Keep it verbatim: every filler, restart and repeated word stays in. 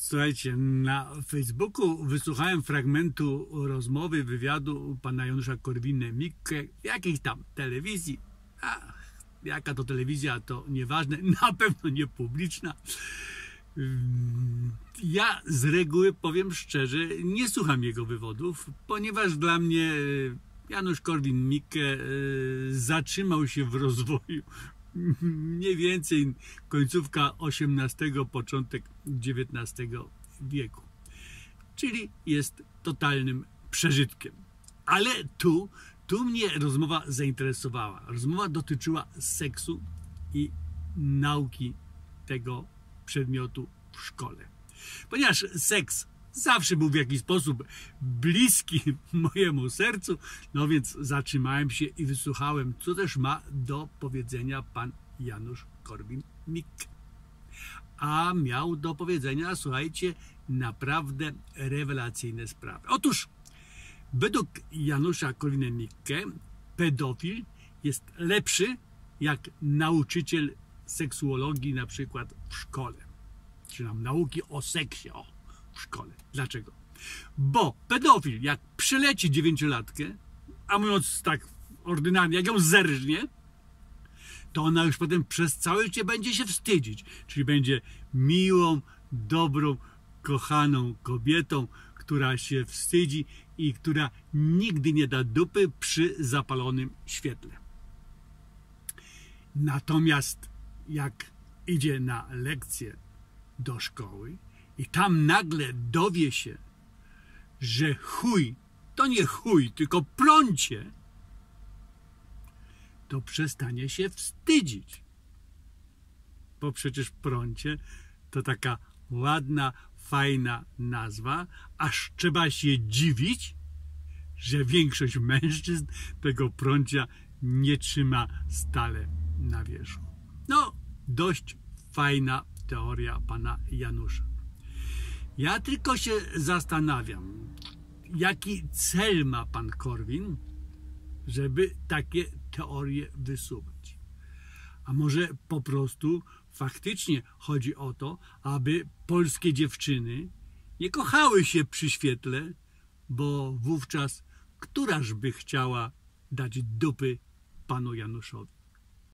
Słuchajcie, na Facebooku wysłuchałem fragmentu rozmowy, wywiadu pana Janusza Korwin-Mikke w jakiejś tam telewizji. A, jaka to telewizja, to nieważne, na pewno nie publiczna. Ja z reguły, powiem szczerze, nie słucham jego wywodów, ponieważ dla mnie Janusz Korwin-Mikke zatrzymał się w rozwoju mniej więcej końcówka osiemnastego, początek dziewiętnastego wieku. Czyli jest totalnym przeżytkiem. Ale tu, tu mnie rozmowa zainteresowała. Rozmowa dotyczyła seksu i nauki tego przedmiotu w szkole. Ponieważ seks zawsze był w jakiś sposób bliski mojemu sercu, no więc zatrzymałem się i wysłuchałem, co też ma do powiedzenia pan Janusz Korwin-Mikke. A miał do powiedzenia, słuchajcie, naprawdę rewelacyjne sprawy. Otóż według Janusza Korwin-Mikke pedofil jest lepszy jak nauczyciel seksuologii na przykład w szkole. Czy nam nauki o seksie, o, w szkole. Dlaczego? Bo pedofil, jak przyleci dziewięciolatkę, a mówiąc tak ordynarnie, jak ją zerżnie, to ona już potem przez całe życie będzie się wstydzić. Czyli będzie miłą, dobrą, kochaną kobietą, która się wstydzi i która nigdy nie da dupy przy zapalonym świetle. Natomiast jak idzie na lekcję do szkoły i tam nagle dowie się, że chuj to nie chuj, tylko plącie, to przestanie się wstydzić. Bo przecież prącie to taka ładna, fajna nazwa, aż trzeba się dziwić, że większość mężczyzn tego prącia nie trzyma stale na wierzchu. No, dość fajna teoria pana Janusza. Ja tylko się zastanawiam, jaki cel ma pan Korwin, żeby takie teorie wysuwać. A może po prostu faktycznie chodzi o to, aby polskie dziewczyny nie kochały się przy świetle, bo wówczas któraż by chciała dać dupy panu Januszowi?